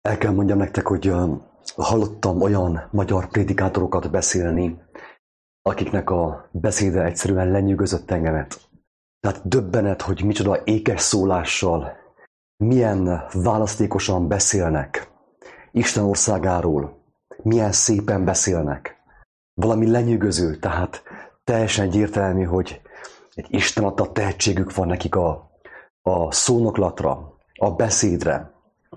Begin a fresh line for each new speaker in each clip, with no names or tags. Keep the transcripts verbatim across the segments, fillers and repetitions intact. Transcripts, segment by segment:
El kell mondjam nektek, hogy uh, hallottam olyan magyar prédikátorokat beszélni, akiknek a beszéde egyszerűen lenyűgözött engemet. Tehát döbbenet, hogy micsoda ékes szólással, milyen választékosan beszélnek Isten országáról, milyen szépen beszélnek. Valami lenyűgöző, tehát teljesen egyértelmű, hogy egy Isten adta tehetségük van nekik a, a szónoklatra, a beszédre.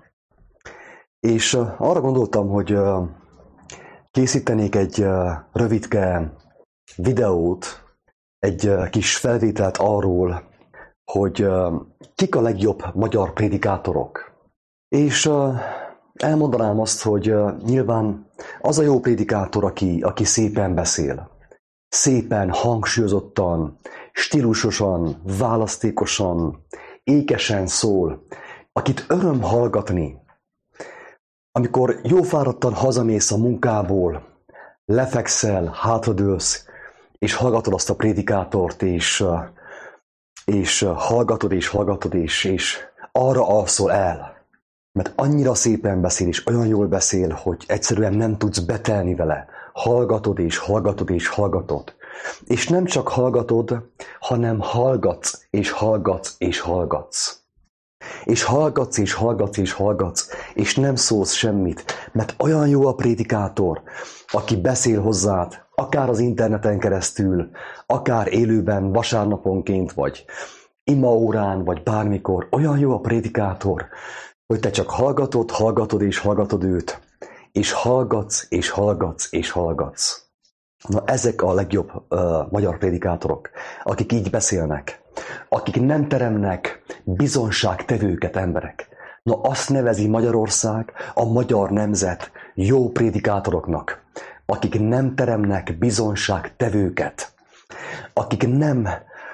És arra gondoltam, hogy készítenék egy rövidke videót, egy kis felvételt arról, hogy kik a legjobb magyar prédikátorok. És elmondanám azt, hogy nyilván az a jó prédikátor, aki, aki szépen beszél. Szépen, hangsúlyozottan, stílusosan, választékosan, ékesen szól, akit öröm hallgatni. Amikor jófáradtan hazamész a munkából, lefekszel, hátradőlsz, és hallgatod azt a prédikátort, és, és hallgatod, és hallgatod, és, és arra alszol el. Mert annyira szépen beszél, és olyan jól beszél, hogy egyszerűen nem tudsz betelni vele. Hallgatod, és hallgatod, és hallgatod. És nem csak hallgatod, hanem hallgatsz, és hallgatsz, és hallgatsz. És hallgatsz, és hallgatsz, és hallgatsz, és nem szólsz semmit, mert olyan jó a prédikátor, aki beszél hozzád, akár az interneten keresztül, akár élőben, vasárnaponként, vagy imaórán, vagy bármikor, olyan jó a prédikátor, hogy te csak hallgatod, hallgatod, és hallgatod őt, és hallgatsz, és hallgatsz, és hallgatsz. Na, ezek a legjobb uh, magyar prédikátorok, akik így beszélnek, akik nem teremnek bizonságtevőket emberek. Na, azt nevezi Magyarország, a magyar nemzet jó prédikátoroknak, akik nem teremnek bizonságtevőket, akik nem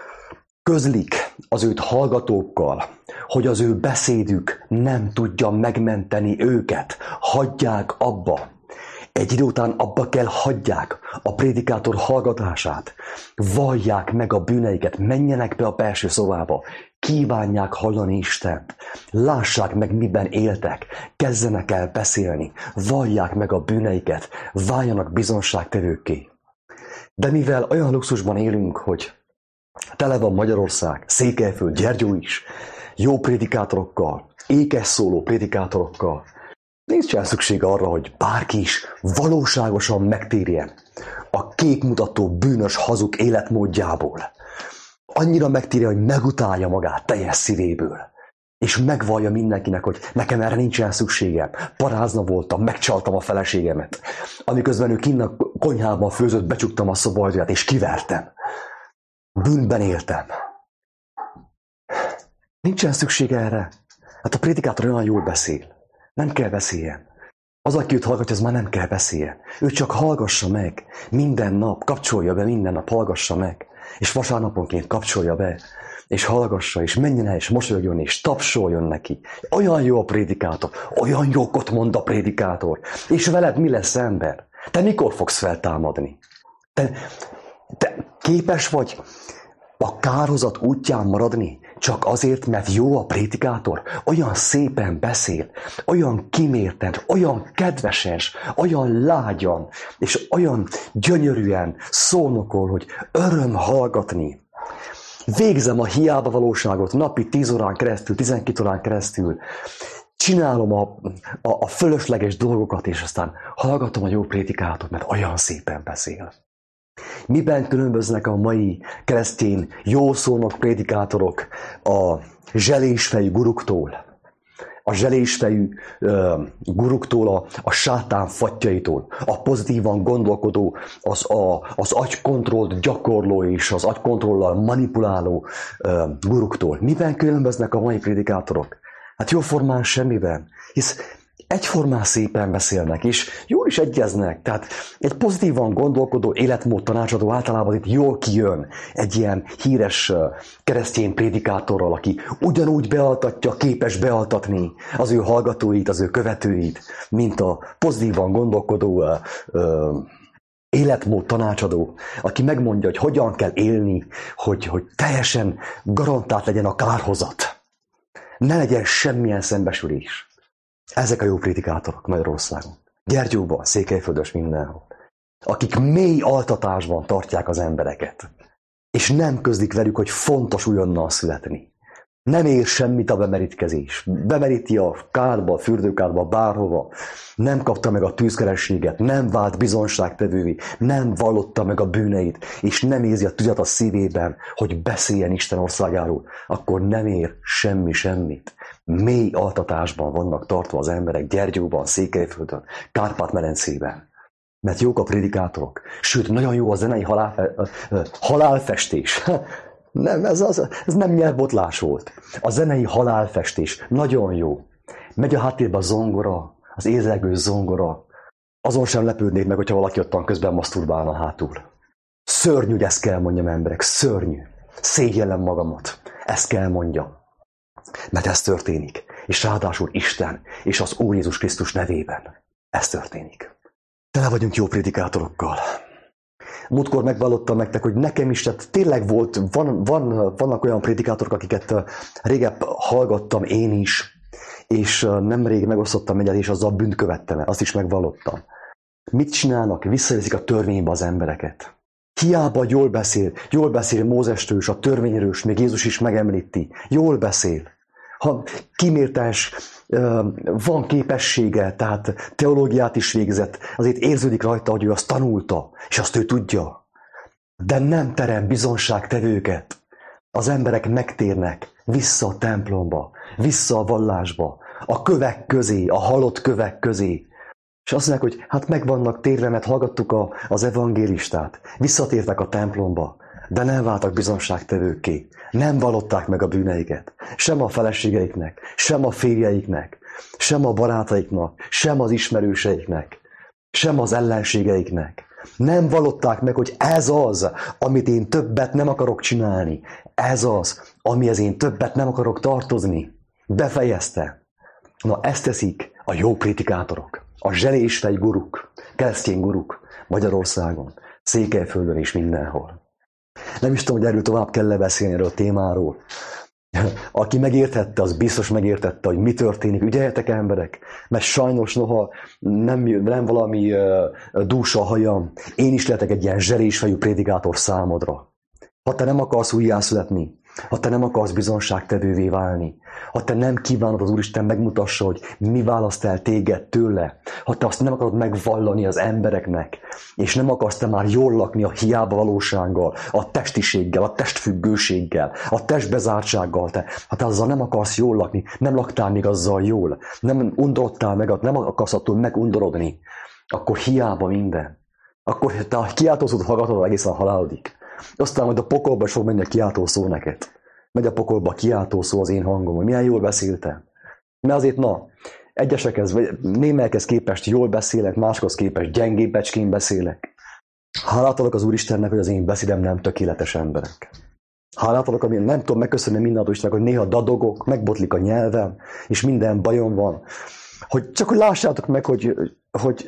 közlik az őt hallgatókkal, hogy az ő beszédük nem tudja megmenteni őket. Hagyják abba. Egy idő után abba kell hagyják a prédikátor hallgatását. Vallják meg a bűneiket, menjenek be a belső szobába. Kívánják hallani Istent. Lássák meg, miben éltek. Kezdenek el beszélni. Vallják meg a bűneiket. Váljanak bizonságtevőkké. De mivel olyan luxusban élünk, hogy tele van Magyarország, Székelyföld, Gyergyó is, jó prédikátorokkal, ékes szóló prédikátorokkal, nincs el szükség arra, hogy bárki is valóságosan megtérjen a képmutató bűnös hazug életmódjából. Annyira megtérjen, hogy megutálja magát teljes szívéből. És megvallja mindenkinek, hogy nekem erre nincsen szükségem. Parázna voltam, megcsaltam a feleségemet. Amiközben ő kinn a konyhában főzött, becsuktam a szobaajtóját, és kivertem. Bűnben éltem. Nincsen szükség erre. Hát a prédikátor olyan jól beszél. Nem kell beszéljen. Az, aki őt hallgatja, az már nem kell beszéljen. Ő csak hallgassa meg. Minden nap, kapcsolja be, minden nap hallgassa meg. És vasárnaponként kapcsolja be, és hallgassa, és menjen el, és mosolyogjon, és tapsoljon neki. Olyan jó a prédikátor, olyan jókot mond a prédikátor. És veled mi lesz, ember? Te mikor fogsz feltámadni? Te, te képes vagy a kárhozat útján maradni? Csak azért, mert jó a prédikátor, olyan szépen beszél, olyan kimérten, olyan kedvesen, olyan lágyan, és olyan gyönyörűen szónokol, hogy öröm hallgatni. Végzem a hiába valóságot napi tíz órán keresztül, tizenkét órán keresztül, csinálom a, a, a fölösleges dolgokat, és aztán hallgatom a jó prédikátort, mert olyan szépen beszél. Miben különböznek a mai keresztény jószónok prédikátorok a zselésfejű guruktól? A zselésfejű uh, guruktól, a, a sátán fatjaitól, a pozitívan gondolkodó, az, a, az agykontrollt gyakorló és az agykontrollal manipuláló uh, guruktól. Miben különböznek a mai prédikátorok? Hát jóformán semmiben, hisz egyformán szépen beszélnek, és jól is egyeznek. Tehát egy pozitívan gondolkodó életmód tanácsadó általában itt jól kijön egy ilyen híres keresztény prédikátorral, aki ugyanúgy bealtatja, képes bealtatni az ő hallgatóit, az ő követőit, mint a pozitívan gondolkodó uh, uh, életmód tanácsadó, aki megmondja, hogy hogyan kell élni, hogy, hogy teljesen garantált legyen a kárhozat. Ne legyen semmilyen szembesülés. Ezek a jó prédikátorok Magyarországon. Gyergyóban, Székelyföldön, mindenhol. Akik mély altatásban tartják az embereket. És nem közlik velük, hogy fontos újonnan születni. Nem ér semmit a bemerítkezés. Bemeríti a kádba, a fürdőkádba, bárhova. Nem kapta meg a tűzkerességet, nem vált bizonságtevővé, nem vallotta meg a bűneit, és nem érzi a tüzet a szívében, hogy beszéljen Isten országáról, akkor nem ér semmi semmit. Mély altatásban vannak tartva az emberek Gyergyóban, Székelyföldön, Kárpát-medencében. Mert jók a prédikátorok. Sőt, nagyon jó a zenei halálfe, halálfestés. Nem, ez, az, ez nem nyelvbotlás volt. A zenei halálfestés nagyon jó. Megy a háttérben a zongora, az ézelgő zongora. Azon sem lepődnék meg, hogyha valaki ottan közben maszturbálna hátul. Szörnyű, hogy ezt kell mondjam, emberek, szörnyű. Szégyellem magamat. Ezt kell mondjam. Mert ez történik. És ráadásul Isten és az Úr Jézus Krisztus nevében. Ez történik. Tele vagyunk jó prédikátorokkal. Múltkor megvallottam nektek, hogy nekem is, tehát tényleg volt, van, van, vannak olyan prédikátorok, akiket régebb hallgattam én is, és nemrég megosztottam egyet, és azzal bűnt követtem el, azt is megvallottam. Mit csinálnak? Visszaviszik a törvénybe az embereket. Hiába jól beszél, jól beszél Mózesről és a törvényről, még Jézus is megemlíti. Jól beszél. Ha kimértes, van képessége, tehát teológiát is végzett, azért érződik rajta, hogy ő azt tanulta, és azt ő tudja. De nem terem bizonságtevőket. Az emberek megtérnek vissza a templomba, vissza a vallásba, a kövek közé, a halott kövek közé. És azt mondják, hogy hát meg vannak térve, mert hallgattuk a, az evangélistát, visszatértek a templomba, de nem váltak bizonságtevőkké. Nem vallották meg a bűneiket. Sem a feleségeiknek, sem a férjeiknek, sem a barátaiknak, sem az ismerőseiknek, sem az ellenségeiknek. Nem vallották meg, hogy ez az, amit én többet nem akarok csinálni. Ez az, amihez én többet nem akarok tartozni. Befejezte. Na, ezt teszik a jó prédikátorok, a zselésfej guruk, keresztény guruk Magyarországon, Székelyföldön és mindenhol. Nem is tudom, hogy erről tovább kell beszélni, erről a témáról. Aki megértette, az biztos megértette, hogy mi történik. Ügyeljetek, emberek, mert sajnos noha nem, nem valami uh, dúsa hajam, én is lehetek egy ilyen zselésfejű prédikátor számodra. Ha te nem akarsz újjászületni, ha te nem akarsz bizonságtevővé válni, ha te nem kívánod az Úristen megmutassa, hogy mi választ el téged tőle, ha te azt nem akarod megvallani az embereknek, és nem akarsz te már jól lakni a hiába valósággal, a testiséggel, a testfüggőséggel, a testbezártsággal, te, ha te azzal nem akarsz jól lakni, nem laktál még azzal jól, nem undorodtál meg, nem akarsz attól megundorodni, akkor hiába minden. Akkor te a kiáltózót hallgatod egészen halálodiig. Aztán majd a pokolba is fog menni a kiáltó szó neked. Megy a pokolba a kiáltó szó az én hangom, hogy milyen jól beszéltem. Mert azért na, egyesekhez, vagy némelyekhez képest jól beszélek, másokhoz képest gyengébb becskén beszélek. Hálátalak az Úristennek, hogy az én beszédem nem tökéletes, emberek. Hálátalak, hogy nem tudom megköszönni mindent Istennek, hogy néha dadogok, megbotlik a nyelvem, és minden bajom van. Hogy csak hogy lássátok meg, hogy, hogy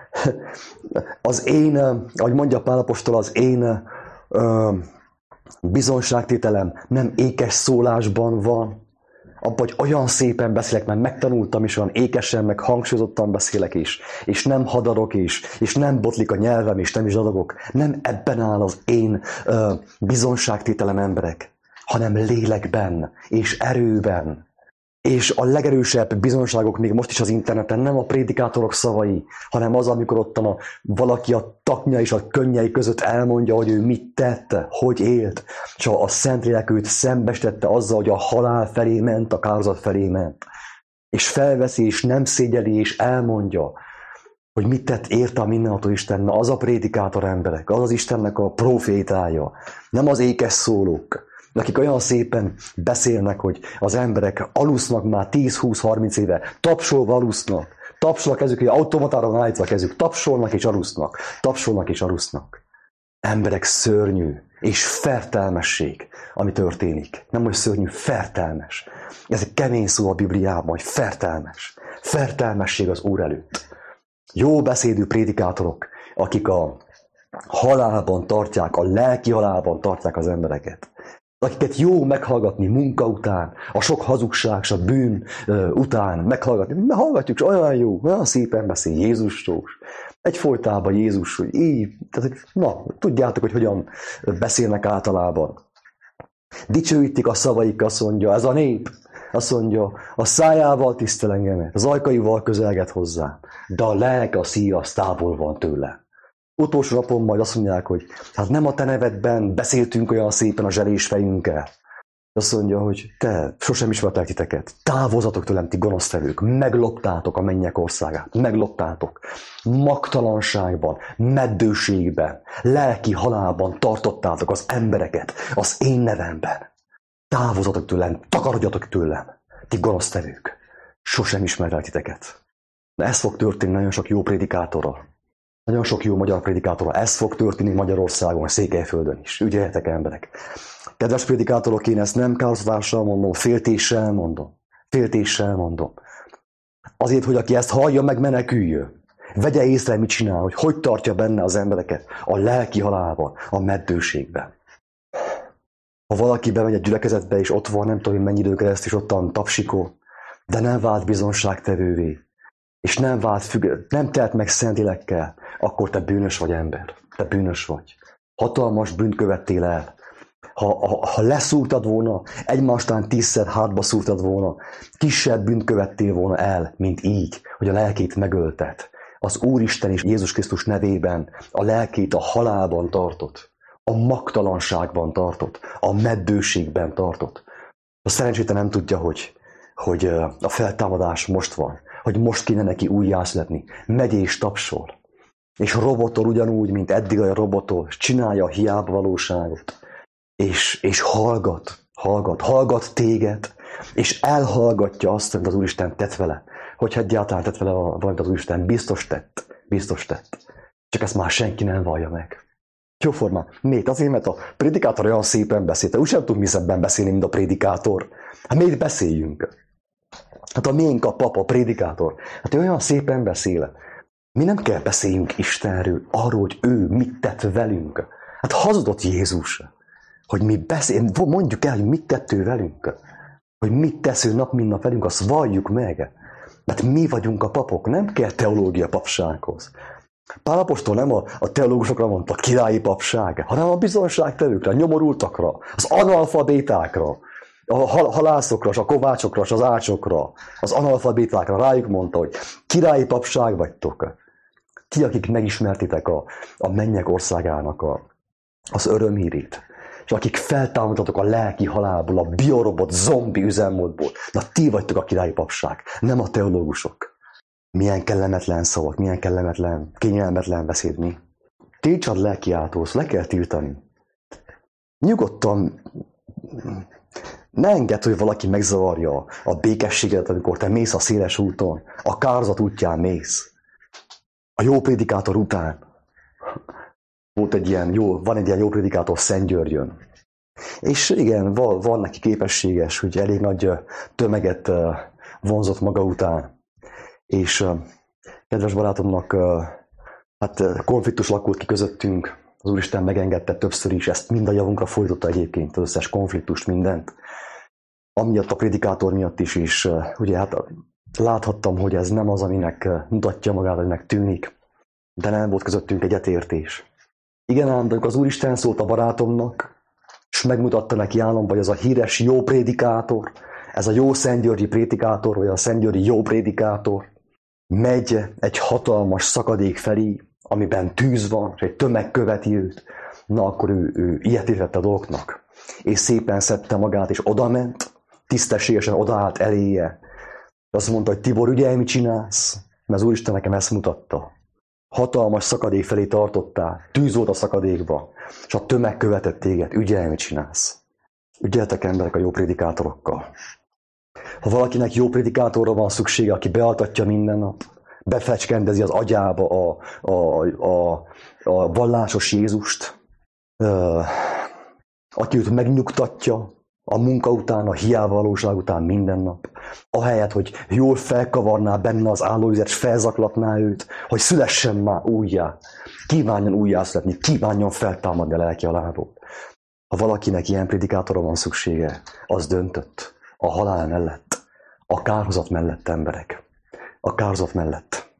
az én, ahogy mondja Pál apostol, az én Ö, bizonságtételem nem ékes szólásban van, abban, hogy olyan szépen beszélek, mert megtanultam, és olyan ékesen, meg hangsúlyozottan beszélek is, és nem hadarok is, és nem botlik a nyelvem, és nem is dadogok. Nem ebben áll az én ö, bizonságtételem, emberek, hanem lélekben, és erőben. És a legerősebb bizonságok még most is az interneten nem a prédikátorok szavai, hanem az, amikor ott a, valaki a taknya és a könnyei között elmondja, hogy ő mit tette, hogy élt, és a Szentlélek őt szembesítette azzal, hogy a halál felé ment, a kározat felé ment. És felveszi, és nem szégyeli, és elmondja, hogy mit tett érte a mindenható Isten. Na, az a prédikátor, emberek, az az Istennek a profétája, nem az ékes szólók, akik olyan szépen beszélnek, hogy az emberek alusznak már tíz, húsz, harminc éve, tapsolva alusznak, tapsolnak kezük, hogy automatára van állítva a kezük, tapsolnak és alusznak, tapsolnak és alusznak. Emberek, szörnyű és fertelmesség, ami történik. Nem, hogy szörnyű, fertelmes. Ez egy kemény szó a Bibliában, hogy fertelmes. Fertelmesség az Úr előtt. Jó beszédű prédikátorok, akik a halálban tartják, a lelki halálban tartják az embereket. akiket jó meghallgatni munka után, a sok hazugság, a bűn uh, után meghallgatni. Mert hallgatjuk, és olyan jó, olyan szépen beszél Jézusról. Egyfolytában Jézus, hogy így, tehát, na, tudjátok, hogy hogyan beszélnek általában. Dicsőítik a szavaik, azt mondja, ez a nép, azt mondja, a szájával tisztel engemet, az ajkaival közelget hozzá, de a lelke, a szíve, az távol van tőle. Utolsó napon majd azt mondják, hogy hát nem a te nevedben beszéltünk olyan szépen a zselés fejünkkel. Azt mondja, hogy te sosem ismertek titeket. Távozatok tőlem, ti gonosztevők. Megloptátok a mennyek országát. Megloptátok. Magtalanságban, meddőségben, lelki halálban tartottátok az embereket az én nevemben. Távozatok tőlem, takarodjatok tőlem, ti gonosztevők. Sosem ismertek titeket. De ez fog történni nagyon sok jó prédikátorral. Nagyon sok jó magyar prédikátorral. Ez fog történni Magyarországon, Székelyföldön is. Ügyeljetek, emberek. Kedves prédikátorok, én ezt nem károsztatással mondom, féltéssel mondom. Féltéssel mondom. Azért, hogy aki ezt hallja, meg meneküljön. Vegye észre, mit csinál, hogy hogy tartja benne az embereket a lelki halálban, a meddőségben. Ha valaki bemegy egy gyülekezetbe, és ott van, nem tudom, hogy mennyi idő keresztül, és ottan tapsikó, de nem vált bizonságtevővé, és nem vált függ, nem telt meg Szentlélekkel, akkor te bűnös vagy, ember. Te bűnös vagy. Hatalmas bűnt követtél el. Ha, ha, ha leszúrtad volna, egymástán tízszer hátba szúrtad volna, kisebb bűnt követtél volna el, mint így, hogy a lelkét megölted. Az Úristen és Jézus Krisztus nevében a lelkét a halálban tartott, a magtalanságban tartott, a meddőségben tartott. A szerencsétlen nem tudja, hogy, hogy a feltámadás most van, hogy most kéne neki újjászületni. Megy és tapsol. És robotol ugyanúgy, mint eddig a robotol, és csinálja a hiába valóságot. És, és hallgat, hallgat, hallgat téged, és elhallgatja azt, amit az Úristen tett vele. Hogyha egyáltalán tett vele valamit az Úristen, biztos tett, biztos tett. Csak ezt már senki nem vallja meg. Jóformán, miért? Azért, mert a prédikátor olyan szépen beszélt. Úgy sem tudunk mi szebben beszélni, mint a prédikátor. Hát miért beszéljünk? Hát a miénk a papa, a prédikátor. Hát ő olyan szépen beszél. Mi nem kell beszéljünk Istenről, arról, hogy ő mit tett velünk. Hát hazudott Jézus, hogy mi beszél, mondjuk el, hogy mit tett ő velünk. Hogy mit tesz ő nap, mint nap velünk, azt valljuk meg. Mert mi vagyunk a papok, nem kell teológia papsághoz. Pál apostol nem a, a teológusokra mondta, királyi papság, hanem a bizonságtevőkre, a nyomorultakra, az analfabétákra, a halászokra, a kovácsokra, az ácsokra, az analfabétákra rájuk mondta, hogy királyi papság vagytok. Ti, akik megismertitek a, a mennyek országának a, az örömhírét, és akik feltámadtatok a lelki halálból, a biorobot, zombi üzemmódból, na ti vagytok a királyi papság, nem a teológusok. Milyen kellemetlen szavak, milyen kellemetlen, kényelmetlen beszéd mi. Tiltsad lelkiáltósz, le kell tiltani. Nyugodtan ne engedd, hogy valaki megzavarja a békességedet, amikor te mész a széles úton, a kározat útján mész. A jó prédikátor után. Volt egy ilyen jó, van egy ilyen jó prédikátor Szentgyörgyön. És igen, van, van neki képességes, hogy elég nagy tömeget vonzott maga után. És kedves barátomnak, hát konfliktus alakult ki közöttünk, az Úristen megengedte többször is, ezt mind a javunkra fordította egyébként, az összes konfliktust, mindent. Amiatt a prédikátor miatt is, és ugye hát láthattam, hogy ez nem az, aminek mutatja magát, aminek tűnik, de nem volt közöttünk egyetértés. Igen ám, de az Úristen szólt a barátomnak, és megmutatta neki álomban, hogy ez a híres jó prédikátor, ez a jó szentgyörgyi prédikátor, vagy a szentgyörgyi jó prédikátor, megy egy hatalmas szakadék felé, amiben tűz van, és egy tömeg követi őt, na akkor ő, ő ilyet értette a dolgoknak. És szépen szedte magát, és odament, tisztességesen odaállt eléje. Azt mondta, hogy Tibor, ügyelj, mit csinálsz? Mert az Úristen nekem ezt mutatta. Hatalmas szakadék felé tartottál, tűz volt a szakadékba, és a tömeg követett téged, ügyelj, mit csinálsz? Ügyeltek, emberek, a jó prédikátorokkal. Ha valakinek jó prédikátorra van szüksége, aki bealtatja minden nap, befecskendezi az agyába a, a, a, a vallásos Jézust, aki őt megnyugtatja a munka után, a hiába valóság után minden nap, ahelyett, hogy jól felkavarná benne az állóvizet, és felzaklatná őt, hogy szülessen már újjá, kívánjon újjászületni, kívánjon feltámadni a lelki halálból. Ha valakinek ilyen prédikátorra van szüksége, az döntött a halál mellett, a kárhozat mellett, emberek. A kárhozat mellett.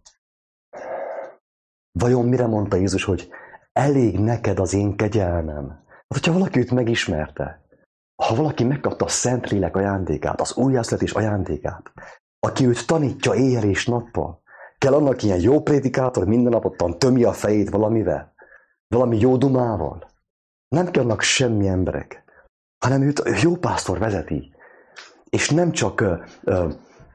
Vajon mire mondta Jézus, hogy elég neked az én kegyelmem? Hát, hogyha valaki őt megismerte, ha valaki megkapta a Szentlélek ajándékát, az újjászületés ajándékát, aki őt tanítja éjjel és nappal, kell annak ilyen jó prédikátor, minden nap ottan tömje a fejét valamivel, valami jó dumával. Nem kell annak semmi, emberek, hanem őt jó pásztor vezeti. És nem csak ö, ö,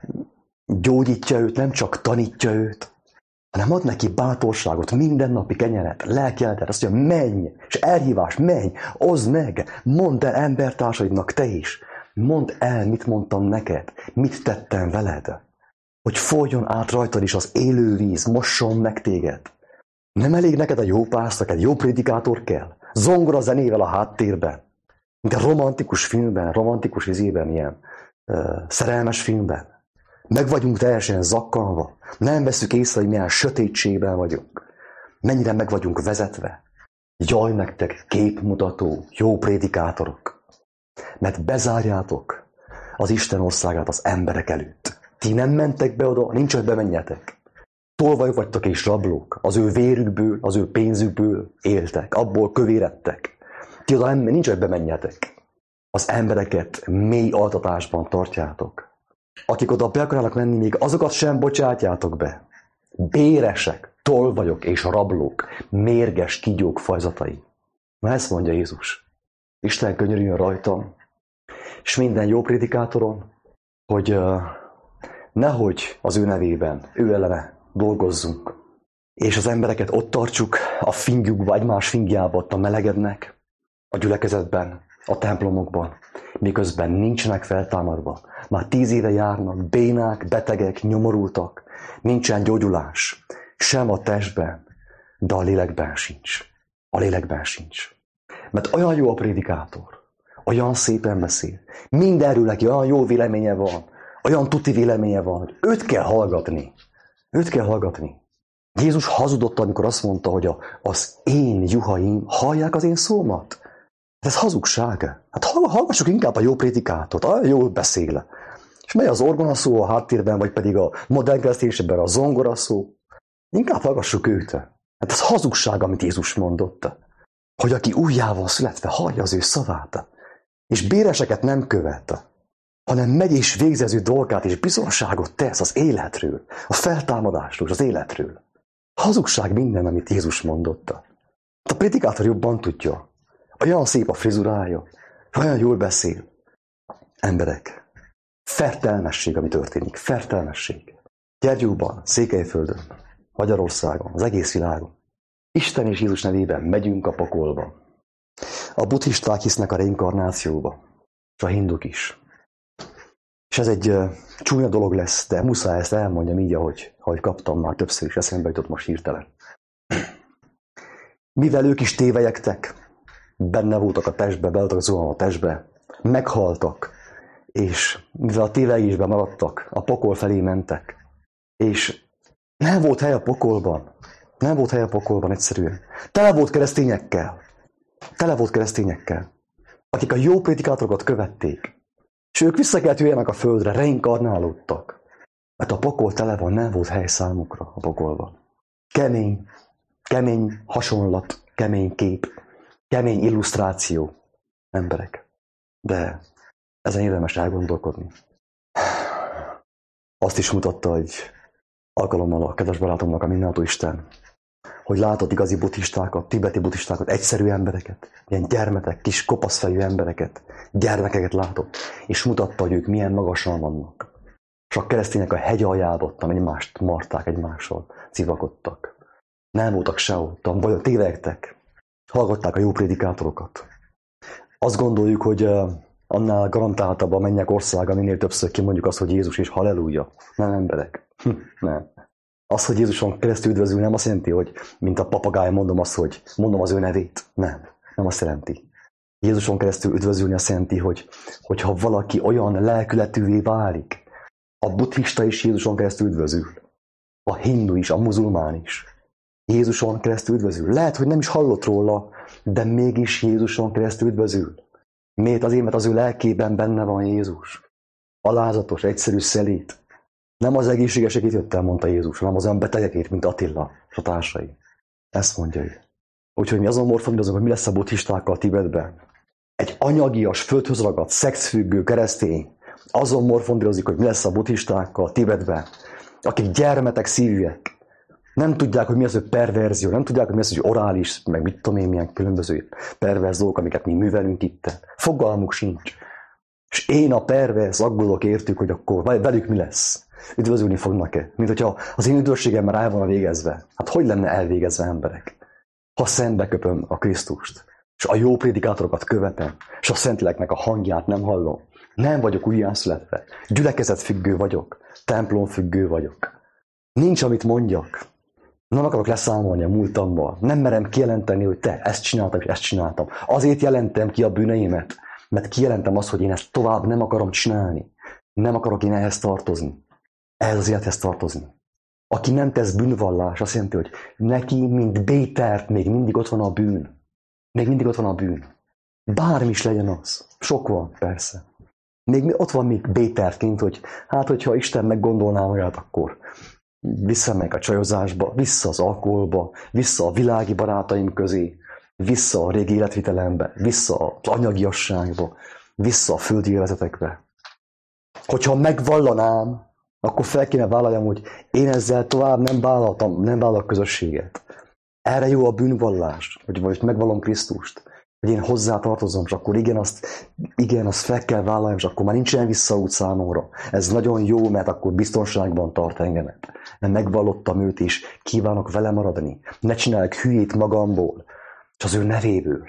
gyógyítja őt, nem csak tanítja őt, hanem ad neki bátorságot, mindennapi kenyeret, lelkieletet, azt mondja, menj, és elhívás, menj, oszd meg, mondd el embertársaidnak te is. Mondd el, mit mondtam neked, mit tettem veled. Hogy folyjon át rajtad is az élő víz, mosson meg téged. Nem elég neked a jó pásztor, egy jó prédikátor kell. Zongora zenével a háttérben. Mint a romantikus filmben, romantikus izében, ilyen uh, szerelmes filmben. Meg vagyunk teljesen zakkanva. Nem veszük észre, hogy milyen sötétségben vagyunk. Mennyire meg vagyunk vezetve. Jaj nektek képmutató, jó prédikátorok. Mert bezárjátok az Isten országát az emberek előtt. Ti nem mentek be oda, nincs, hogy bemenjetek. Tolvajok vagytok és rablók. Az ő vérükből, az ő pénzükből éltek. Abból kövéredtek. Ti oda nem, nincs, hogy bemenjetek. Az embereket mély altatásban tartjátok. Akik oda be akarnak menni, még azokat sem bocsátjátok be. Béresek, tolvajok és rablók, mérges kígyók fajzatai. Na ezt mondja Jézus. Isten könyörüljön rajtam, és minden jó prédikátoron, hogy uh, nehogy az ő nevében, ő ellene dolgozzunk, és az embereket ott tartsuk a fingjukba, egymás fingjába, ott a melegednek, a gyülekezetben, a templomokban, miközben nincsenek feltámadva. Már tíz éve járnak, bénák, betegek, nyomorultak, nincsen gyógyulás, sem a testben, de a lélekben sincs. A lélekben sincs. Mert olyan jó a prédikátor, olyan szépen beszél, mindenről neki olyan jó véleménye van, olyan tuti véleménye van, hogy őt kell hallgatni. Őt kell hallgatni. Jézus hazudott, amikor azt mondta, hogy a, az én juhaim hallják az én szómat. Ez hazugság. Hát hallgassuk inkább a jó prédikátort, olyan jól beszél. És megy az orgonaszó a háttérben, vagy pedig a modern kereszténységben a zongoraszó. Inkább hallgassuk őt. Hát ez hazugság, amit Jézus mondott. Hogy aki újjá van születve, hallja az ő szavát. És béreseket nem követ, hanem megy és végzező dolgát, és bizonságot tesz az életről, a feltámadásról, az életről. Hazugság minden, amit Jézus mondott. A prédikátor jobban tudja. Olyan szép a frizurája, olyan jól beszél. Emberek, fertelmesség, ami történik, fertelmesség. Gyergyóban, Székelyföldön, Magyarországon, az egész világon. Isten és Jézus nevében megyünk a pokolba. A buddhisták hisznek a reinkarnációba, és a hinduk is. És ez egy uh, csúnya dolog lesz, de muszáj ezt elmondjam így, ahogy, ahogy kaptam már többször is, eszembe jutott most hirtelen. Mivel ők is tévelyektek, benne voltak a testbe, be voltak zuhanva a testbe, meghaltak, és mivel a tévejésben maradtak, a pokol felé mentek, és nem volt hely a pokolban, nem volt hely a pokolban egyszerűen. Tele volt keresztényekkel, tele volt keresztényekkel, akik a jó prédikátorokat követték, és ők vissza kellett jöjjenek a földre, reinkarnálódtak, mert a pokol tele van, nem volt hely számukra a pokolban. Kemény, kemény hasonlat, kemény kép, kemény illusztráció, emberek. De ezen érdemes elgondolkodni. Azt is mutatta, hogy alkalommal a kedves barátomnak, a mindenható Isten, hogy látott igazi buddhistákat, tibeti buddhistákat, egyszerű embereket, ilyen gyermetek, kis kopaszfejű embereket, gyermekeket látott, és mutatta, hogy ők milyen magasan vannak. És a keresztények a hegy aljába ottan egymást marták egymással, civakodtak. Nem voltak sehol, vagy tévegtek. Hallgatták a jó prédikátorokat. Azt gondoljuk, hogy annál garantáltabb a mennyek országa, minél többször kimondjuk azt, hogy Jézus és halleluja. Nem, emberek. Hm, nem. Az, hogy Jézuson keresztül üdvözül, nem azt jelenti, hogy mint a papagáj mondom azt, hogy mondom az ő nevét. Nem. Nem azt jelenti. Jézuson keresztül üdvözülni azt jelenti, hogy hogyha valaki olyan lelkületűvé válik, a buddhista is Jézuson keresztül üdvözül. A hindu is, a muzulmán is. Jézuson keresztül üdvözül. Lehet, hogy nem is hallott róla, de mégis Jézuson keresztül üdvözül. Miért? Azért, mert az ő lelkében benne van Jézus. Alázatos, egyszerű, szelíd. Nem az egészségesek itt jött el, mondta Jézus, hanem az olyan betegekért, mint Attila és a társai. Ezt mondja ő. Úgyhogy mi azon morfondírozunk, hogy mi lesz a buddhistákkal Tibetben. Egy anyagias, földhöz ragadt, szexfüggő keresztény azon morfondírozik, hogy mi lesz a buddhistákkal Tibetben, akik gyermetek szívűek. Nem tudják, hogy mi az, hogy perverzió, nem tudják, hogy mi az, hogy orális, meg mit tudom én, milyen különböző perverz dolgok, amiket mi művelünk itt. Fogalmuk sincs. És én a perverz aggódok értük, hogy akkor velük mi lesz. Üdvözülni fognak-e? Mint hogyha az én üdvösségem már el van végezve. Hát hogy lenne elvégezve, emberek? Ha szembe köpöm a Krisztust, és a jó prédikátorokat követem, és a Szentléleknek a hangját nem hallom. Nem vagyok újjászületve. Gyülekezetfüggő vagyok. Templomfüggő vagyok. Nincs, amit mondjak. Nem akarok leszámolni a múltammal. Nem merem kijelenteni, hogy te ezt csináltam, és ezt csináltam. Azért jelentem ki a bűneimet, mert kijelentem azt, hogy én ezt tovább nem akarom csinálni. Nem akarok én ehhez tartozni. Ehhez az élethez tartozni. Aki nem tesz bűnvallás, azt jelenti, hogy neki, mint Bétert, még mindig ott van a bűn. Még mindig ott van a bűn. Bármi is legyen az. Sok van, persze. Még ott van még Béterként, hogy hát, hogyha Isten meggondolná magát, akkor visszamegy a csajozásba, vissza az alkoholba, vissza a világi barátaim közé, vissza a régi életvitelembe, vissza az anyagiasságba, vissza a földi élvezetekbe. Hogyha megvallanám, akkor fel kéne vállaljam, hogy én ezzel tovább nem vállaltam, nem vállalok közösséget. Erre jó a bűnvallás, hogy vagy megvallom Krisztust, hogy én hozzá tartozom, és akkor igen, azt, igen, azt fel kell vállaljam, és akkor már nincsen visszaút számomra. Ez nagyon jó, mert akkor biztonságban tart engemet. Mert megvallottam őt, és kívánok vele maradni. Ne csináljak hülyét magamból, és az ő nevéből.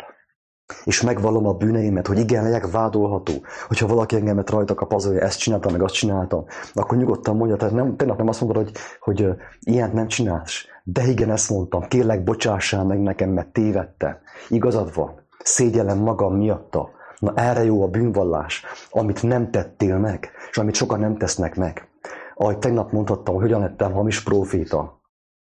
És megvallom a bűneimet, hogy igen, legyek vádolható. Hogyha valaki engemet rajta kapazolja, ezt csináltam, meg azt csináltam, akkor nyugodtan mondja, tehát nem, tényleg nem azt mondod, hogy, hogy uh, ilyent nem csinálsz. De igen, ezt mondtam, kérlek, bocsássál meg nekem, mert tévedtem. Igazad van, szégyellem magam miatta. Na erre jó a bűnvallás, amit nem tettél meg, és amit sokan nem tesznek meg. Ahogy tegnap mondhattam, hogy hogyan lettem hamis próféta.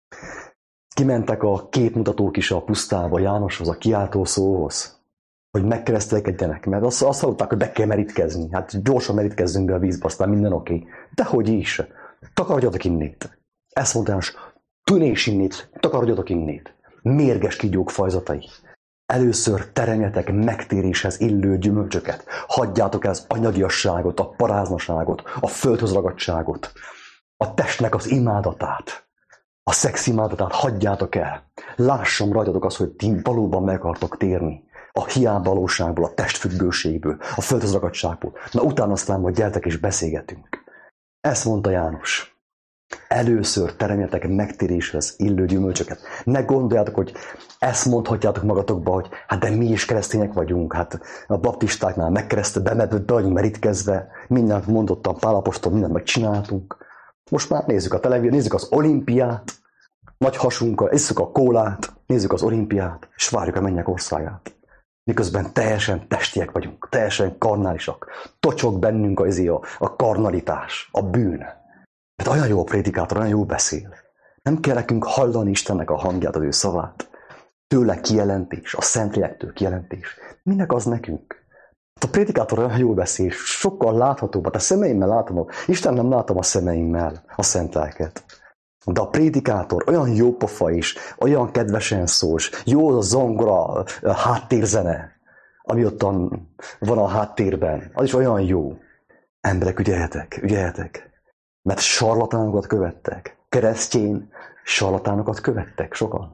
Kimentek a képmutatók is a pusztába Jánoshoz, a kiáltó szóhoz, hogy megkeresztelkedjenek, mert azt, azt hallották, hogy be kell merítkezni. Hát gyorsan merítkezzünk be a vízbe, aztán minden oké. Okay. Dehogy is. Takarodjatok innét. Ezt mondta János, tűnés innét, takarodjatok innét. Mérges kígyók fajzatai. Először teremjetek megtéréshez illő gyümölcsöket. Hagyjátok el az anyagiasságot, a paráznaságot, a földhöz ragadtságot, a testnek az imádatát, a szex imádatát hagyjátok el. Lássam rajtatok azt, hogy ti valóban meg akartok térni. A hiányvalóságból, a testfüggőségből, a földhöz ragadtságból. Na utána aztán majd gyertek és beszélgetünk. Ezt mondta János. Először teremjetek megtéréshez illő gyümölcsöket. Ne gondoljátok, hogy ezt mondhatjátok magatokba, hogy hát de mi is keresztények vagyunk, hát a baptistáknál megkeresztve, be, be vagyunk merítkezve, mindent mondottam, Pál apostol, mindent megcsináltunk. Most már nézzük a televíziót, nézzük az olimpiát, nagy hasunkkal, isszuk a kólát, nézzük az olimpiát, és várjuk a mennyek országát. Miközben teljesen testiek vagyunk, teljesen karnálisak. Tocsog bennünk a, a, a karnalitás, a bűn. Mert olyan jó a prédikátor, olyan jó beszél. Nem kell nekünk hallani Istennek a hangját, az ő szavát. Tőle kijelentés, a Szentlélektől kijelentés. Minek az nekünk? A prédikátor olyan jó beszél, sokkal láthatóbb. Hát a szemeimmel látom, Isten nem látom a szemeimmel a szent lelket. De a prédikátor olyan jó pofa is, olyan kedvesen szós, jó az a zongora, a háttérzene, ami ottan van a háttérben. Az is olyan jó. Emberek, ügyeljetek, ügyeljetek. Mert sarlatánokat követtek. Keresztény sarlatánokat követtek sokan.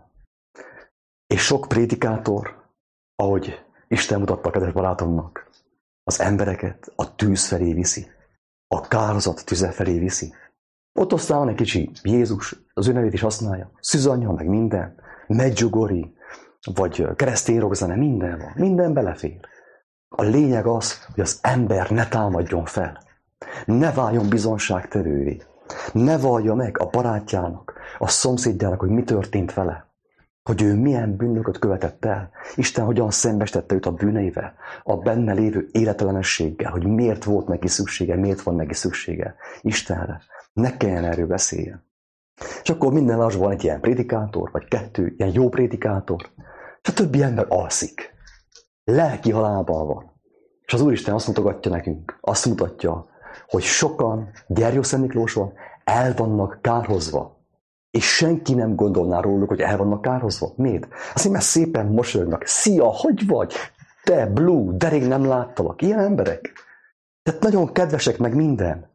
És sok prédikátor, ahogy Isten mutatta a kedves barátomnak, az embereket a tűz felé viszi. A kárhozat tüze felé viszi. Ott aztán van egy kicsi Jézus, az ő nevét is használja. Szüzanya, meg minden. Medjugorje, vagy keresztény rockzene, minden van. Minden belefér. A lényeg az, hogy az ember ne támadjon fel. Ne váljon bizonságtevővé. Ne vallja meg a barátjának, a szomszédjának, hogy mi történt vele. Hogy ő milyen bűnöket követett el. Isten hogyan szembesítette őt a bűneivel, a benne lévő életelenességgel, hogy miért volt neki szüksége, miért van neki szüksége Istenre. Ne kelljen erről beszéljen. És akkor minden városban van egy ilyen prédikátor, vagy kettő, ilyen jó prédikátor, és a többi ember alszik. Lelki halálban van. És az Úristen azt mutogatja nekünk, azt mutatja, hogy sokan, Gerjó Szent Miklóson, el vannak kárhozva. És senki nem gondolná róluk, hogy el vannak kárhozva. Miért? Azért, mert szépen mosolyognak. Szia, hogy vagy? Te, Blue, de rég nem láttalak. Ilyen emberek. Tehát nagyon kedvesek meg minden.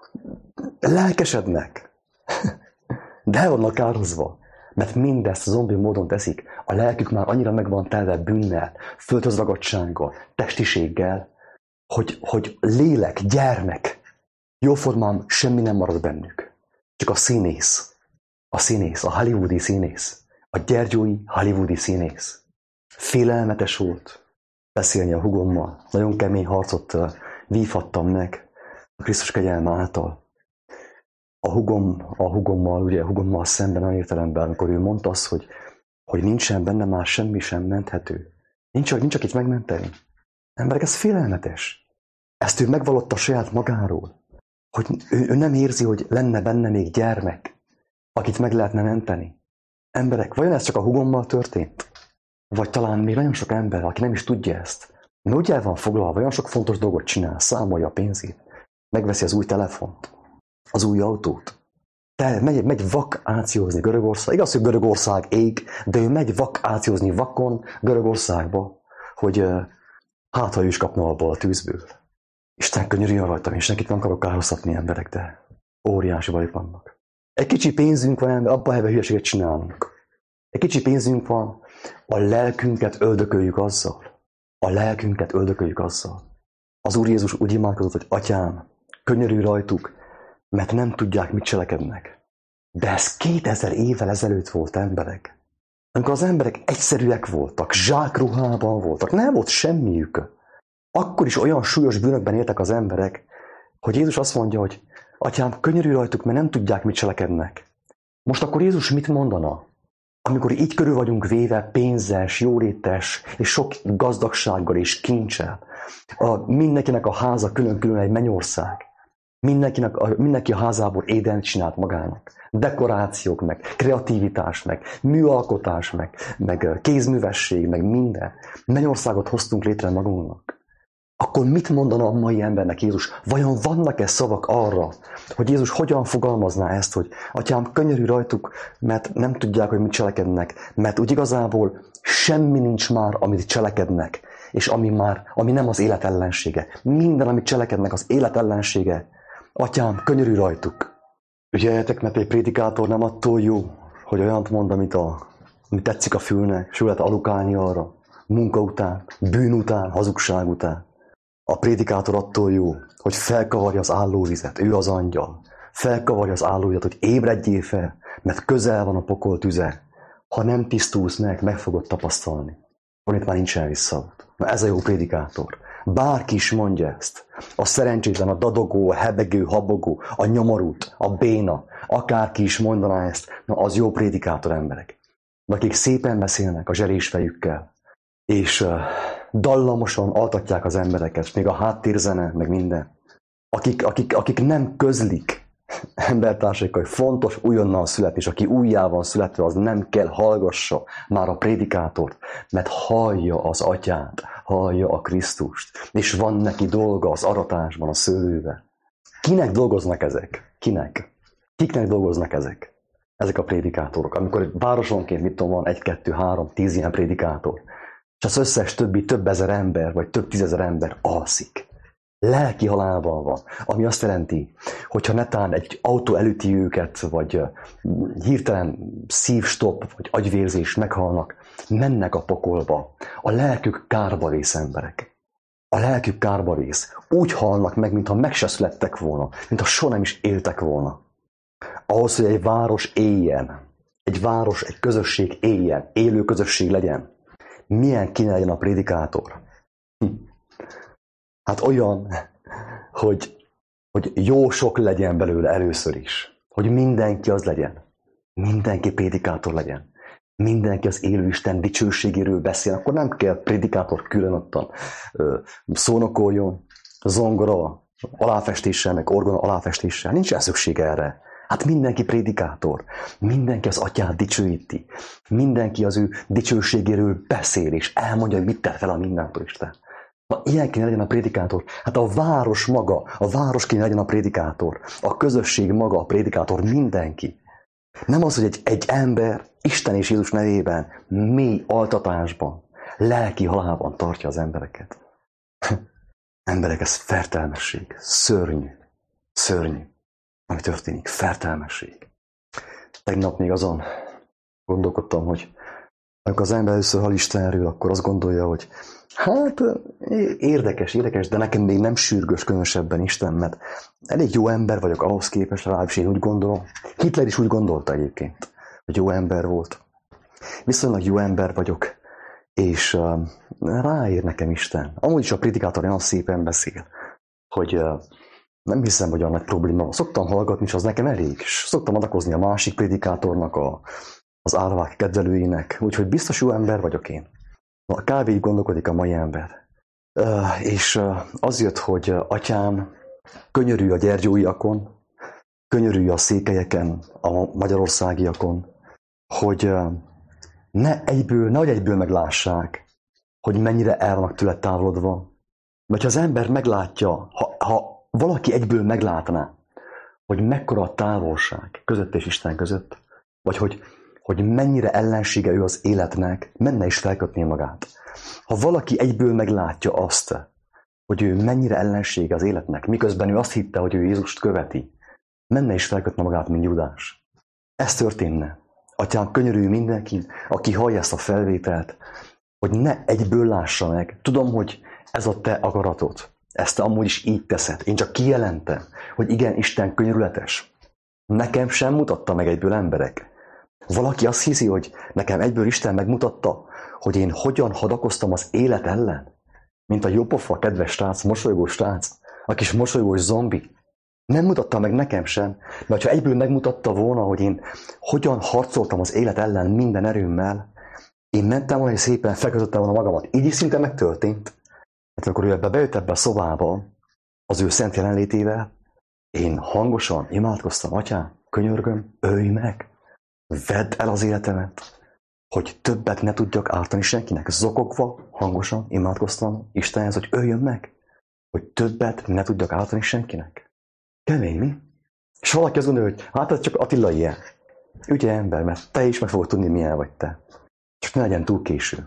Lelkesednek. De el vannak kárhozva. Mert mindezt zombi módon teszik. A lelkük már annyira meg van telve bűnnel, földhöz ragadtsággal, testiséggel, hogy, hogy lélek, gyermek, jóformán semmi nem marad bennük. Csak a színész. A színész, a hollywoodi színész. A gyergyói hollywoodi színész. Félelmetes volt beszélni a hugommal. Nagyon kemény harcot vívhattam meg a Krisztus kegyelme által. A hugom, a hugommal, ugye a hugommal szemben a értelemben, amikor ő mondta azt, hogy, hogy nincsen benne már semmi sem menthető. Nincs, nincs akit megmenteni. Emberek, ez félelmetes. Ezt ő megvallotta saját magáról. Hogy ő, ő nem érzi, hogy lenne benne még gyermek, akit meg lehetne menteni. Emberek, vajon ez csak a hugommal történt? Vagy talán még nagyon sok ember, aki nem is tudja ezt. Mert úgy el van foglalva, olyan sok fontos dolgot csinál, számolja a pénzét, megveszi az új telefont, az új autót. De megy, megy vakációzni Görögország. Igaz, hogy Görögország ég, de ő megy vakációzni vakon Görögországba, hogy uh, hát, ha ő is kapna abból a tűzből. Isten könyörüljön rajtam, és nekik nem akarok kárhoztatni emberek, de óriási bajok vannak. Egy kicsi pénzünk van, ember, abban helyben hülyeséget csinálunk. Egy kicsi pénzünk van, a lelkünket öldököljük azzal. A lelkünket öldököljük azzal. Az Úr Jézus úgy imádkozott, hogy Atyám, könyörülj rajtuk, mert nem tudják, mit cselekednek. De ez kétezer évvel ezelőtt volt, emberek. Amikor az emberek egyszerűek voltak, zsákruhában voltak, nem volt semmiük. Akkor is olyan súlyos bűnökben éltek az emberek, hogy Jézus azt mondja, hogy Atyám, könyörülj rajtuk, mert nem tudják, mit cselekednek. Most akkor Jézus mit mondana? Amikor így körül vagyunk véve pénzes, jólétes, és sok gazdagsággal és kincsel. A, mindenkinek a háza külön-külön egy mennyország. Mindenkinek, a, mindenki a házából édent csinált magának. Dekorációk, meg kreativitás, meg műalkotás, meg, meg kézművesség, meg minden. Mennyországot hoztunk létre magunknak. Akkor mit mondana a mai embernek Jézus? Vajon vannak-e szavak arra, hogy Jézus hogyan fogalmazná ezt, hogy Atyám, könyörülj rajtuk, mert nem tudják, hogy mit cselekednek, mert úgy igazából semmi nincs már, amit cselekednek, és ami már, ami nem az élet ellensége. Minden, amit cselekednek, az élet ellensége. Atyám, könyörülj rajtuk. Ügyeljetek, mert egy prédikátor nem attól jó, hogy olyant mond, amit, a, amit tetszik a fülnek, és lehet alukálni arra, munka után, bűn után, hazugság után. A prédikátor attól jó, hogy felkavarja az állóvizet, ő az angyal. Felkavarja az állóvizet, hogy ébredjél fel, mert közel van a pokol tüze. Ha nem tisztulsz meg, meg fogod tapasztalni. Akkor itt már nincsen visszaút. Na ez a jó prédikátor. Bárki is mondja ezt. A szerencsétlen, a dadogó, a hebegő, habogó, a nyomorult, a béna, akárki is mondaná ezt, na az jó prédikátor emberek. Akik szépen beszélnek a zserésfejükkel, és uh, dallamosan altatják az embereket, és még a háttérzene, meg minden. Akik, akik, akik nem közlik embertársaikkal, hogy fontos újonnan születni, és aki újjá van születve, az nem kell hallgassa már a prédikátort, mert hallja az Atyát, hallja a Krisztust, és van neki dolga az aratásban, a szőlővel. Kinek dolgoznak ezek? Kinek? Kiknek dolgoznak ezek? Ezek a prédikátorok. Amikor városonként, mit tudom, van egy, kettő, három, tíz ilyen prédikátor, és az összes többi több ezer ember, vagy több tízezer ember alszik. Lelki halálban van, ami azt jelenti, hogyha netán egy autó elüti őket, vagy hirtelen szívstop, vagy agyvérzés meghalnak, mennek a pokolba. A lelkük kárba vész, emberek. A lelkük kárba vész. Úgy halnak meg, mintha meg se születtek volna, mintha soha nem is éltek volna. Ahhoz, hogy egy város éljen, egy város, egy közösség éljen, élő közösség legyen, milyen kéne legyen a prédikátor? Hm. Hát olyan, hogy, hogy jó sok legyen belőle először is. Hogy mindenki az legyen. Mindenki prédikátor legyen. Mindenki az élő Isten dicsőségéről beszél. Akkor nem kell prédikátor külön ottan szónokoljon, zongora aláfestéssel, meg orgona aláfestéssel. Nincs szükség erre. Hát mindenki prédikátor, mindenki az atyát dicsőíti, mindenki az ő dicsőségéről beszél, és elmondja, hogy mit tett fel a mindentől Isten. Na, ilyen kéne legyen a prédikátor. Hát a város maga, a város kéne legyen a prédikátor, a közösség maga a prédikátor, mindenki. Nem az, hogy egy, egy ember Isten és Jézus nevében mély altatásban, lelki halálban tartja az embereket. Emberek, ez fertelmesség, szörnyű, szörnyű, ami történik, fertelmesség. Tegnap még azon gondolkodtam, hogy amikor az ember először hall Istenről, akkor azt gondolja, hogy hát érdekes, érdekes, de nekem még nem sürgős különösebben Isten, mert elég jó ember vagyok ahhoz képest, legalábbis én úgy gondolom. Hitler is úgy gondolta egyébként, hogy jó ember volt. Viszonylag jó ember vagyok, és uh, ráér nekem Isten. Amúgy is a prédikátor olyan szépen beszél, hogy uh, nem hiszem, hogy a nagy probléma. Szoktam hallgatni, és az nekem elég. És szoktam adakozni a másik prédikátornak, a, az árvák kedvelőinek. Úgyhogy biztos jó ember vagyok én. A kávé így gondolkodik a mai ember. Uh, és uh, az jött, hogy uh, atyám, könyörülj a gyergyóiakon, könyörülj a székelyeken, a magyarországiakon, hogy uh, ne egyből, nehogy egyből meglássák, hogy mennyire el vannak tőle távolodva. Mert ha az ember meglátja, ha, ha valaki egyből meglátná, hogy mekkora a távolság között és Isten között, vagy hogy, hogy mennyire ellensége ő az életnek, menne is felkötné magát. Ha valaki egyből meglátja azt, hogy ő mennyire ellensége az életnek, miközben ő azt hitte, hogy ő Jézust követi, menne is felkötne magát, mint Judás. Ez történne. Atyám, könyörülj mindenki, aki hallja ezt a felvételt, hogy ne egyből lássa meg. Tudom, hogy ez a te akaratod. Ezt te amúgy is így teszed. Én csak kijelentem, hogy igen, Isten könyörületes. Nekem sem mutatta meg egyből emberek. Valaki azt hiszi, hogy nekem egyből Isten megmutatta, hogy én hogyan hadakoztam az élet ellen. Mint a jópofa kedves srác, mosolygós srác, a kis mosolygós zombi. Nem mutatta meg nekem sem, mert ha egyből megmutatta volna, hogy én hogyan harcoltam az élet ellen minden erőmmel, én mentem volna, és szépen felkötöttem volna magamat. Így is szinte megtörtént. Hát amikor ő ebbe bejött ebbe a szobába, az ő szent jelenlétével, én hangosan imádkoztam, atyám, könyörgöm, ölj meg, vedd el az életemet, hogy többet ne tudjak ártani senkinek. Zokogva, hangosan imádkoztam Istenhez, hogy öljön meg, hogy többet ne tudjak ártani senkinek. Kemény, mi? És valaki azt gondolja, hogy hát ez csak Attila ilyen. Ügye ember, mert te is meg fogod tudni, milyen vagy te. Csak ne legyen túl késő.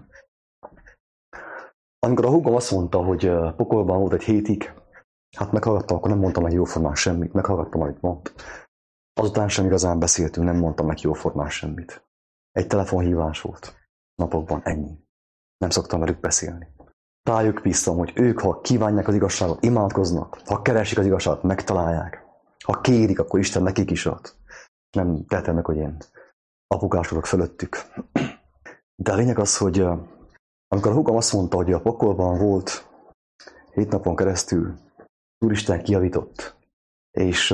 Amikor a húgom azt mondta, hogy pokolban volt egy hétig, hát meghallgattam, akkor nem mondtam meg jóformán semmit, meghallgattam, amit mond. Azután sem igazán beszéltünk, nem mondtam meg jóformán semmit. Egy telefonhívás volt. Napokban ennyi. Nem szoktam velük beszélni. Rájuk bíztam, hogy ők, ha kívánják az igazságot, imádkoznak. Ha keresik az igazságot, megtalálják. Ha kérik, akkor Isten nekik is ad. Nem tehetem meg, hogy én apukásodok fölöttük. De a lényeg az, hogy amikor a húgom azt mondta, hogy a pokolban volt hét napon keresztül, Úristen kijavított, és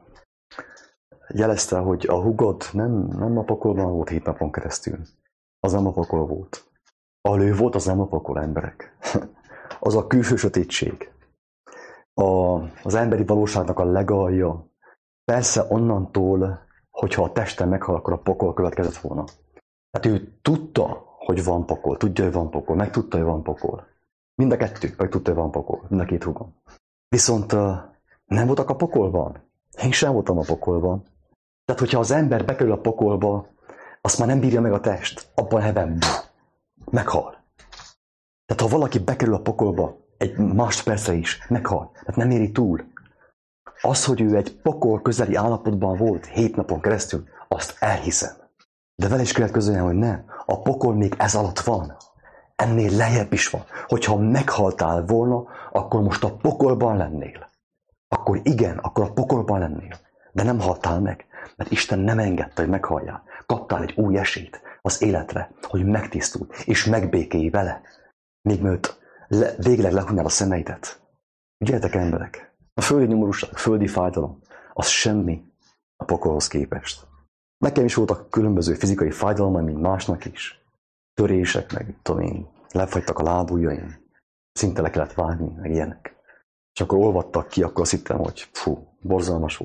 jelezte, hogy a húgod nem, nem a pokolban volt hét napon keresztül. Az nem a pokol volt. Ahol ő volt, az nem a pokol, emberek. Az a külső sötétség. A, az emberi valóságnak a legalja. Persze onnantól, hogyha a testen meghal, akkor a pokol következett volna. Hát ő tudta, hogy van pokol, tudja, hogy van pokol, meg tudta, hogy van pokol. Mind a kettő, meg tudta, hogy van pokol, mind a két húgom. Viszont nem voltak a pokolban. Én sem voltam a pokolban. Tehát, hogyha az ember bekerül a pokolba, azt már nem bírja meg a test. Abban a helyben meghal. Tehát, ha valaki bekerül a pokolba, egy másodpercre is, meghal. Tehát nem éri túl. Az, hogy ő egy pokol közeli állapotban volt hét napon keresztül, azt elhiszem. De vele is kellett közöljem, hogy nem. A pokol még ez alatt van. Ennél lejjebb is van. Hogyha meghaltál volna, akkor most a pokolban lennél. Akkor igen, akkor a pokolban lennél. De nem haltál meg, mert Isten nem engedte, hogy meghalljál. Kaptál egy új esélyt az életre, hogy megtisztulj, és megbékélj vele. Még mielőtt le, végleg lehúnál a szemeidet. Gyertek, emberek! A földi nyomorúság, a földi fájdalom, az semmi a pokolhoz képest. Nekem is voltak különböző fizikai fájdalmaim, mint másnak is. Törések, meg tudom én, lefagytak a lábujjaim, szinte le kellett vágni, meg ilyenek. És akkor olvadtak ki, akkor azt hittem, hogy fú, borzalmas volt.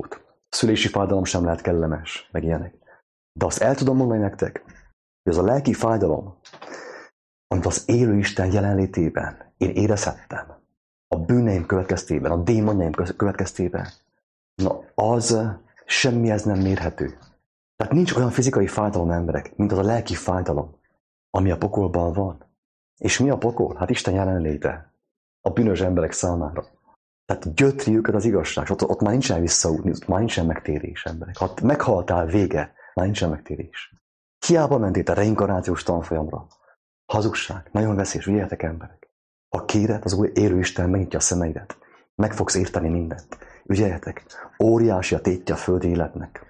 A szülési fájdalom sem lehet kellemes, meg ilyenek. De azt el tudom mondani nektek, hogy az a lelki fájdalom, amit az élő Isten jelenlétében én érezhettem, a bűneim következtében, a démonjaim következtében, na az semmihez nem mérhető. Tehát nincs olyan fizikai fájdalom, emberek, mint az a lelki fájdalom, ami a pokolban van. És mi a pokol? Hát Isten jelenléte a bűnös emberek számára. Tehát gyötri őket az igazság, ott, ott már nincsen visszaútni, ott már nincsen megtérés, emberek. Ha meghaltál, vége, már nincsen megtérés. Hiába mentél a reinkarnációs tanfolyamra. Hazugság, nagyon veszélyes, vigyeljetek emberek. Ha kéred, az új élő Isten megnyitja a szemeidet. Meg fogsz érteni mindent. Ügyeljetek, óriási a tétje a földi életnek.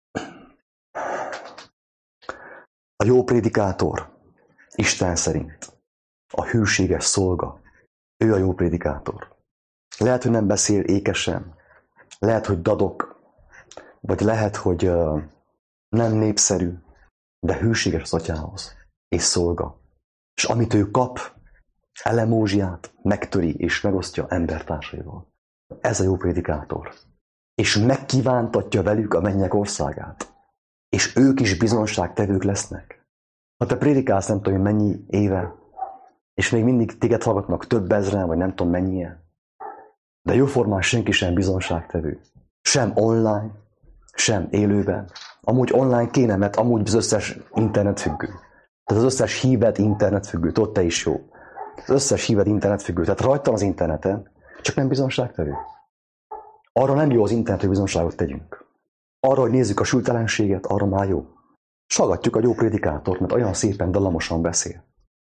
A jó prédikátor, Isten szerint, a hűséges szolga, ő a jó prédikátor. Lehet, hogy nem beszél ékesen, lehet, hogy dadok, vagy lehet, hogy uh, nem népszerű, de hűséges az atyához, és szolga. És amit ő kap, elemózsiát megtöri és megosztja embertársaival. Ez a jó prédikátor. És megkívántatja velük a mennyek országát. És ők is bizonságtevők lesznek. Ha te prédikálsz nem tudom mennyi éve, és még mindig téged hallgatnak több ezren, vagy nem tudom mennyien, de jóformán senki sem bizonságtevő. Sem online, sem élőben. Amúgy online kéne, mert amúgy az összes internetfüggő. Tehát az összes híved internetfüggő, ott te is jó. Az összes híved internetfüggő, tehát rajta az interneten, csak nem bizonságtevő. Arra nem jó az internet, hogy bizonságot tegyünk. Arra, hogy nézzük a sültelenséget, arra már jó. Sagatjuk a jó prédikátort, mert olyan szépen dallamosan beszél.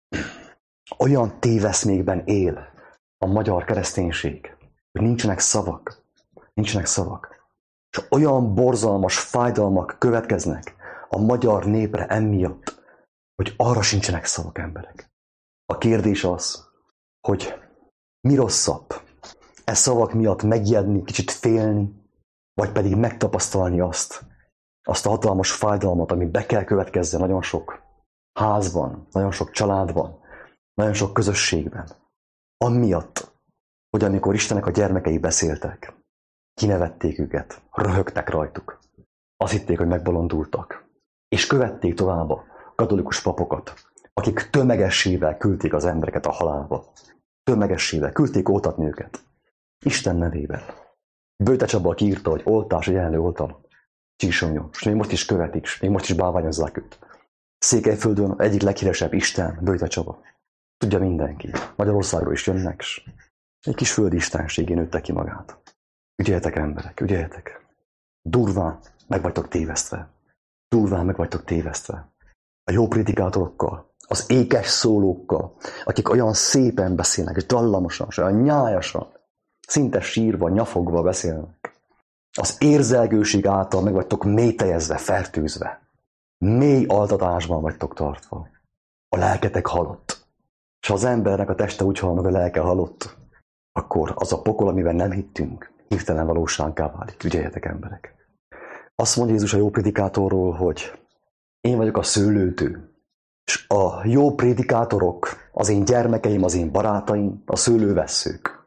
Olyan téveszmékben él a magyar kereszténység, hogy nincsenek szavak. Nincsenek szavak. És olyan borzalmas fájdalmak következnek a magyar népre emiatt, hogy arra sincsenek szavak, emberek. A kérdés az, hogy mi rosszabb? E szavak miatt megijedni, kicsit félni, vagy pedig megtapasztalni azt, azt a hatalmas fájdalmat, ami be kell következzen nagyon sok házban, nagyon sok családban, nagyon sok közösségben. Amiatt, hogy amikor Istennek a gyermekei beszéltek, kinevették őket, röhögtek rajtuk. Azt hitték, hogy megbolondultak. És követték tovább a katolikus papokat, akik tömegessével küldték az embereket a halálba. Tömegessével küldték oltatni őket. Isten nevében. Böjte Csaba kiírta, hogy oltás a jelenlő oltal. Csíksomnyom. És még most is követik, és még most is bálványozzák őt. Székelyföldön egyik leghíresebb Isten, Böjte Csaba. Tudja mindenki. Magyarországról is jönnek, és egy kis földi istenségén nőtte ki magát. Ügyeljetek, emberek, ügyeljetek. Durván meg vagytok tévesztve. Durván meg vagytok tévesztve. A jó prédikátorokkal, az ékes szólókkal, akik olyan szépen beszélnek, és dallamosan, és olyan nyájasan, szinte sírva, nyafogva beszélnek. Az érzelgőség által meg vagytok mélytejezve, fertőzve. Mély altatásban vagytok tartva. A lelketek halott. És ha az embernek a teste úgy hal meg, a lelke halott, akkor az a pokol, amiben nem hittünk, hirtelen valósággá válik. Ügyeljetek, emberek. Azt mondja Jézus a jó prédikátorról, hogy én vagyok a szőlőtő, és a jó prédikátorok, az én gyermekeim, az én barátaim, a szőlővesszők,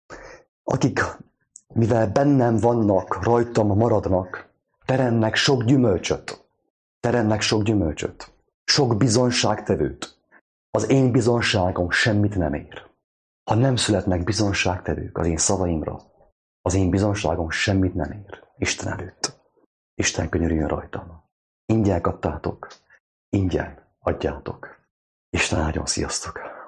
akik, mivel bennem vannak, rajtam maradnak, teremnek sok gyümölcsöt, teremnek sok gyümölcsöt, sok bizonságtevőt. Az én bizonságom semmit nem ér. Ha nem születnek bizonságtevők az én szavaimra, az én bizonságom semmit nem ér. Isten előtt. Isten könyörüljön rajtam. Ingyen kaptátok, ingyen adjátok. Isten áldjon, sziasztok!